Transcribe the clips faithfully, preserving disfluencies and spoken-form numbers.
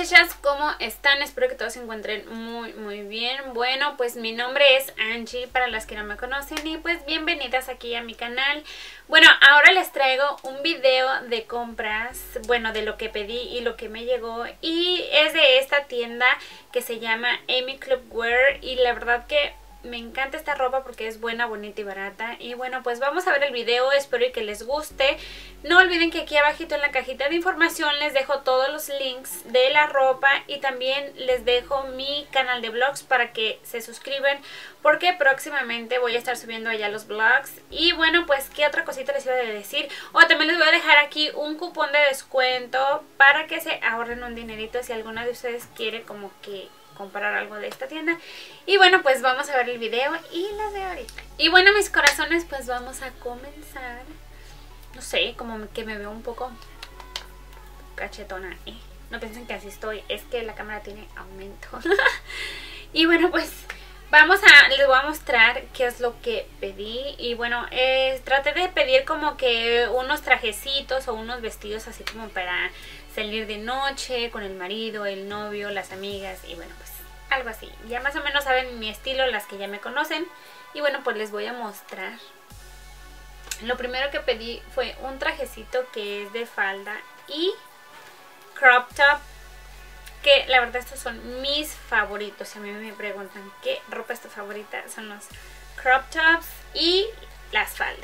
muchachas, ¿cómo están? Espero que todos se encuentren muy muy bien. Bueno, pues mi nombre es Angie, para las que no me conocen, y pues bienvenidas aquí a mi canal. Bueno, ahora les traigo un video de compras, bueno, de lo que pedí y lo que me llegó, y es de esta tienda que se llama Amy Club Wear, y la verdad que me encanta esta ropa porque es buena, bonita y barata. Y bueno, pues vamos a ver el video, espero que les guste. No olviden que aquí abajito en la cajita de información les dejo todos los links de la ropa, y también les dejo mi canal de vlogs para que se suscriban, porque próximamente voy a estar subiendo allá los vlogs. Y bueno, pues qué otra cosita les iba a decir. O oh, también les voy a dejar aquí un cupón de descuento para que se ahorren un dinerito si alguna de ustedes quiere como que comprar algo de esta tienda. Y bueno, pues vamos a ver el video y las veo ahorita. Y bueno, mis corazones, pues vamos a comenzar. No sé, como que me veo un poco cachetona, ¿eh? No piensen que así estoy, es que la cámara tiene aumento. Y bueno, pues vamos a, les voy a mostrar qué es lo que pedí. Y bueno, eh, traté de pedir como que unos trajecitos o unos vestidos así como para salir de noche con el marido, el novio, las amigas, y bueno, pues algo así. Ya más o menos saben mi estilo, las que ya me conocen. Y bueno, pues les voy a mostrar. Lo primero que pedí fue un trajecito que es de falda y crop top, que la verdad estos son mis favoritos. Si a mí me preguntan qué ropa es tu favorita, son los crop tops y las faldas.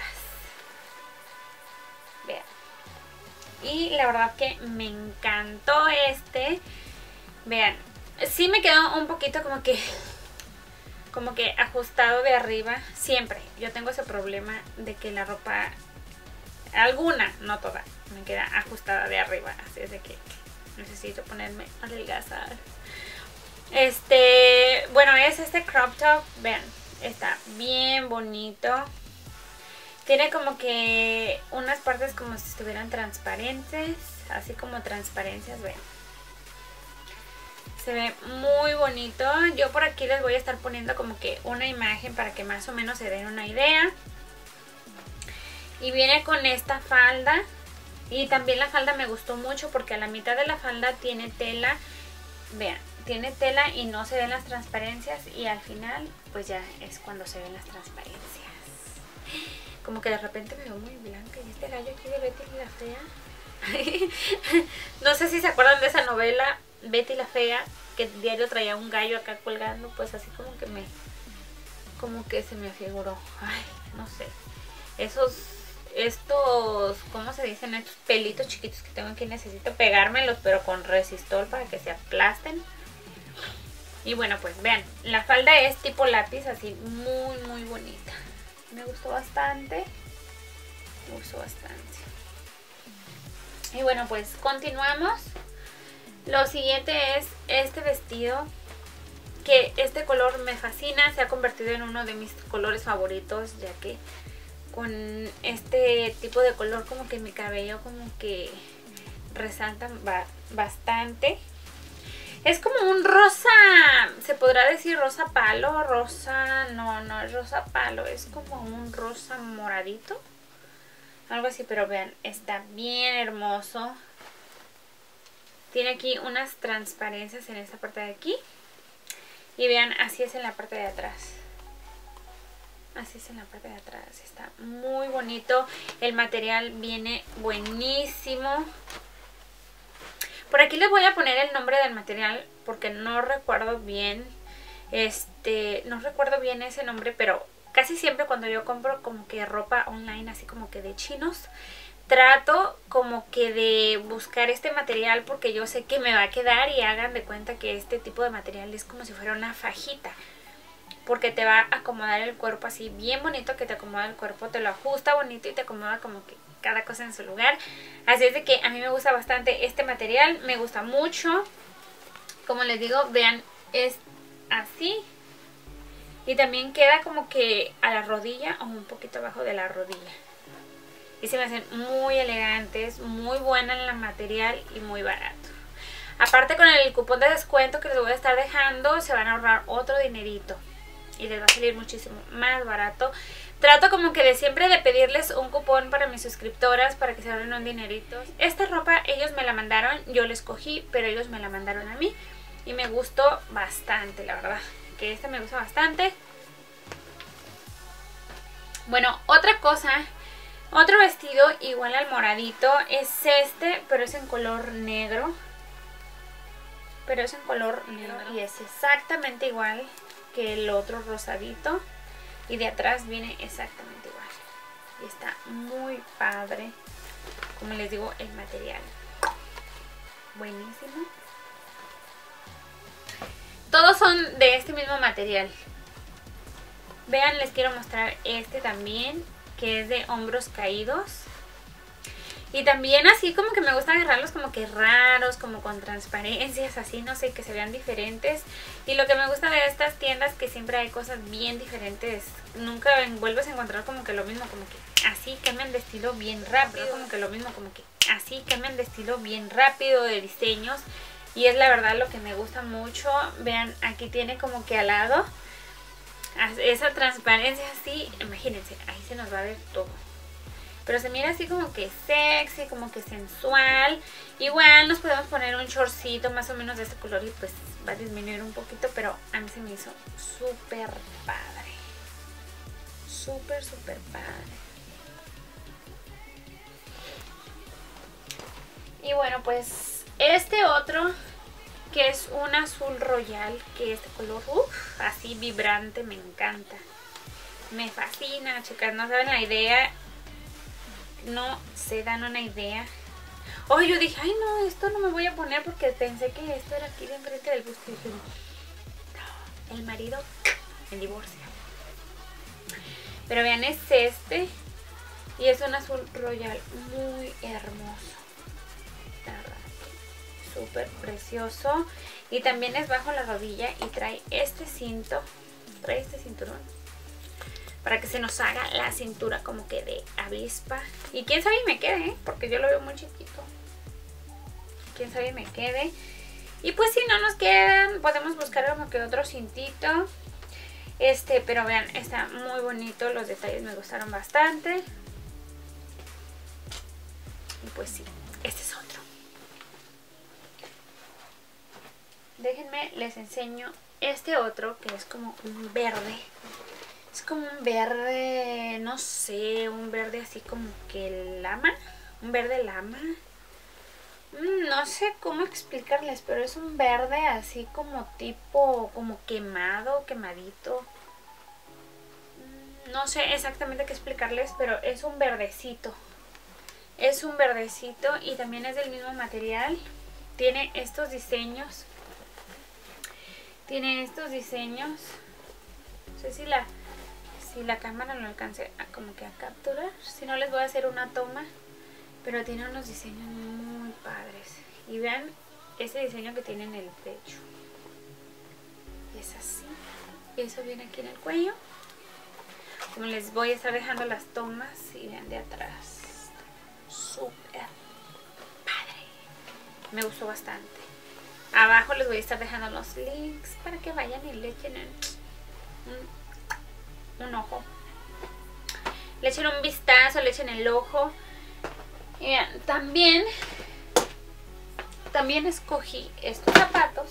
Vean. Y la verdad que me encantó este. Vean, sí me quedó un poquito como que como que ajustado de arriba. Siempre yo tengo ese problema de que la ropa, alguna, no toda, me queda ajustada de arriba. Así es de que necesito ponerme a adelgazar. Este, bueno, es este crop top. Vean, está bien bonito. Tiene como que unas partes como si estuvieran transparentes, así como transparencias, vean. Se ve muy bonito. Yo por aquí les voy a estar poniendo como que una imagen para que más o menos se den una idea. Y viene con esta falda. Y también la falda me gustó mucho porque a la mitad de la falda tiene tela. Vean, tiene tela y no se ven las transparencias. Y al final pues ya es cuando se ven las transparencias. Como que de repente me veo muy blanca. Y este gallo aquí de Betty la Fea. No sé si se acuerdan de esa novela Betty la Fea, que diario traía un gallo acá colgando. Pues así como que me como que se me afiguró. Ay, no sé. Esos Estos, ¿cómo se dicen? Estos pelitos chiquitos que tengo aquí, necesito pegármelos, pero con resistol para que se aplasten. Y bueno, pues vean, la falda es tipo lápiz, así muy muy bonita. Me gustó bastante. Me gustó bastante. Y bueno, pues continuamos. Lo siguiente es este vestido, que este color me fascina. Se ha convertido en uno de mis colores favoritos, ya que con este tipo de color como que mi cabello como que resalta bastante. Es como un rosa, se podrá decir rosa palo, rosa, no, no es rosa palo, es como un rosa moradito, algo así, pero vean, está bien hermoso. Tiene aquí unas transparencias en esta parte de aquí, y vean, así es en la parte de atrás. Así es en la parte de atrás, está muy bonito, el material viene buenísimo. Por aquí les voy a poner el nombre del material porque no recuerdo bien, este, no recuerdo bien ese nombre, pero casi siempre cuando yo compro como que ropa online, así como que de chinos, trato como que de buscar este material porque yo sé que me va a quedar, y hagan de cuenta que este tipo de material es como si fuera una fajita, porque te va a acomodar el cuerpo así bien bonito, que te acomoda el cuerpo, te lo ajusta bonito y te acomoda como que cada cosa en su lugar. Así es de que a mí me gusta bastante este material, me gusta mucho. Como les digo, vean, es así. Y también queda como que a la rodilla o un poquito abajo de la rodilla. Y se me hacen muy elegantes, muy buena en la material y muy barato. Aparte, con el cupón de descuento que les voy a estar dejando, se van a ahorrar otro dinerito y les va a salir muchísimo más barato. Trato como que de siempre de pedirles un cupón para mis suscriptoras para que se ahorren un dinerito. Esta ropa ellos me la mandaron, yo la escogí, pero ellos me la mandaron a mí. Y me gustó bastante, la verdad. Que esta me gusta bastante. Bueno, otra cosa, otro vestido igual al moradito es este, pero es en color negro. Pero es en color negro y es exactamente igual que el otro rosadito. Y de atrás viene exactamente igual. Y está muy padre. Como les digo, el material. Buenísimo. Todos son de este mismo material. Vean, les quiero mostrar este también, que es de hombros caídos. Y también así como que me gusta agarrarlos como que raros, como con transparencias, así, no sé, que se vean diferentes. Y lo que me gusta de estas tiendas es que siempre hay cosas bien diferentes. Nunca vuelves a encontrar como que lo mismo, como que así cambian de estilo bien rápido. Como que lo mismo, como que así cambian de estilo bien rápido, de diseños. Y es la verdad lo que me gusta mucho. Vean, aquí tiene como que al lado esa transparencia así. Imagínense, ahí se nos va a ver todo. Pero se mira así como que sexy, como que sensual. Igual nos podemos poner un shortcito más o menos de este color y pues va a disminuir un poquito. Pero a mí se me hizo súper padre. Súper, súper padre. Y bueno, pues este otro, que es un azul royal, que este color, uff, así vibrante, me encanta. Me fascina, chicas, no saben la idea. No se dan una idea. Oh, yo dije, ay no, esto no me voy a poner porque pensé que esto era aquí de enfrente del busto. Y dije, no, el marido en divorcio. Pero vean, es este. Y es un azul royal muy hermoso. Súper precioso. Y también es bajo la rodilla y trae este cinto. Trae este cinturón para que se nos haga la cintura como que de avispa. Y quién sabe y me quede, ¿eh? Porque yo lo veo muy chiquito. Quién sabe y me quede. Y pues si no nos quedan, podemos buscar como que otro cintito. Este, pero vean, está muy bonito. Los detalles me gustaron bastante. Y pues sí, este es otro. Déjenme, les enseño este otro que es como un verde. Es como un verde, no sé, un verde así como que lama. Un verde lama. No sé cómo explicarles, pero es un verde así como tipo, como quemado, quemadito. No sé exactamente qué explicarles, pero es un verdecito. Es un verdecito y también es del mismo material. Tiene estos diseños. Tiene estos diseños. No sé si la... Si la cámara lo alcance a, como que a capturar. Si no, les voy a hacer una toma. Pero tiene unos diseños muy padres. Y vean ese diseño que tiene en el pecho. Es así. Eso viene aquí en el cuello. Como les voy a estar dejando las tomas. Y vean de atrás. Súper padre. Me gustó bastante. Abajo les voy a estar dejando los links para que vayan y le echen un... un ojo, le echen un vistazo, le echen el ojo. Y vean, también también escogí estos zapatos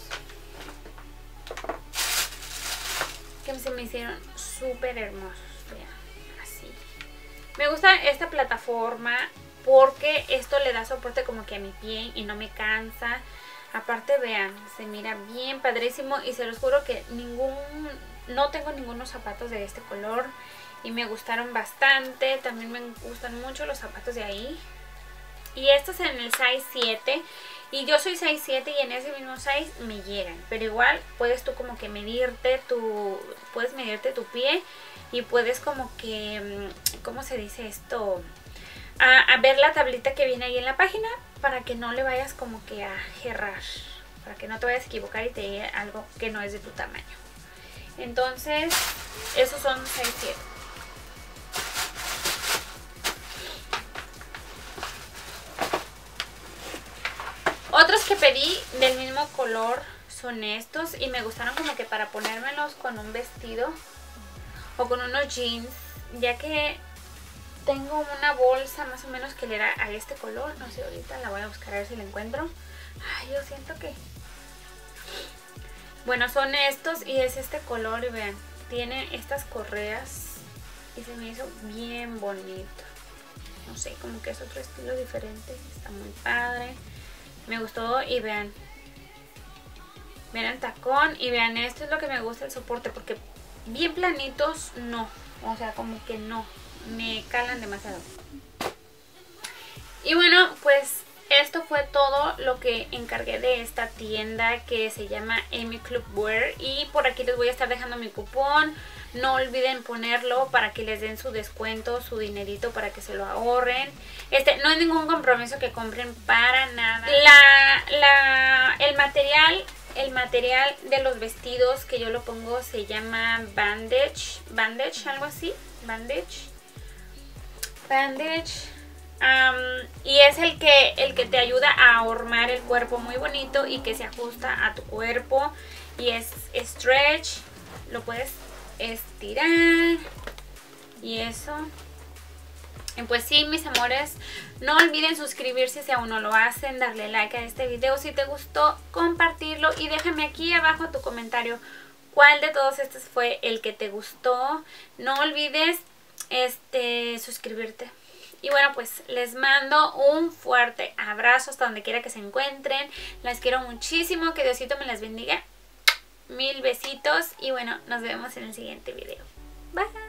que se me hicieron súper hermosos. Vean, así me gusta esta plataforma porque esto le da soporte como que a mi pie y no me cansa. Aparte, vean, se mira bien padrísimo y se los juro que ningún, no tengo ningunos zapatos de este color y me gustaron bastante. También me gustan mucho los zapatos de ahí. Y estos en el size siete y yo soy size siete y en ese mismo size me llegan. Pero igual puedes tú como que medirte tu, puedes medirte tu pie y puedes como que, ¿cómo se dice esto? A, a ver la tablita que viene ahí en la página para que no le vayas como que a errar, para que no te vayas a equivocar y te llegue algo que no es de tu tamaño. Entonces, esos son size siete. Otros que pedí del mismo color son estos y me gustaron como que para ponérmelos con un vestido o con unos jeans ya que tengo una bolsa más o menos que le da a este color. No sé, ahorita la voy a buscar a ver si la encuentro. Ay, yo siento que... Bueno, son estos y es este color y vean, tiene estas correas y se me hizo bien bonito. No sé, como que es otro estilo diferente, está muy padre. Me gustó y vean, vean el tacón y vean, esto es lo que me gusta el soporte, porque bien planitos no, o sea, como que no, me calan demasiado. Y bueno, pues esto fue todo lo que encargué de esta tienda que se llama Amy Club Wear. Y por aquí les voy a estar dejando mi cupón. No olviden ponerlo para que les den su descuento, su dinerito para que se lo ahorren. Este, no hay ningún compromiso que compren para nada. La, la, el material, el material de los vestidos que yo lo pongo se llama bandage, bandage, algo así, bandage, bandage. Um, y es el que, el que te ayuda a ahormar el cuerpo muy bonito y que se ajusta a tu cuerpo. Y es stretch, lo puedes estirar y eso. Y pues sí, mis amores, no olviden suscribirse si aún no lo hacen, darle like a este video si te gustó, compartirlo y déjame aquí abajo tu comentario cuál de todos estos fue el que te gustó. No olvides este suscribirte. Y bueno, pues les mando un fuerte abrazo hasta donde quiera que se encuentren. Las quiero muchísimo, que Diosito me las bendiga. Mil besitos y bueno, nos vemos en el siguiente video. Bye.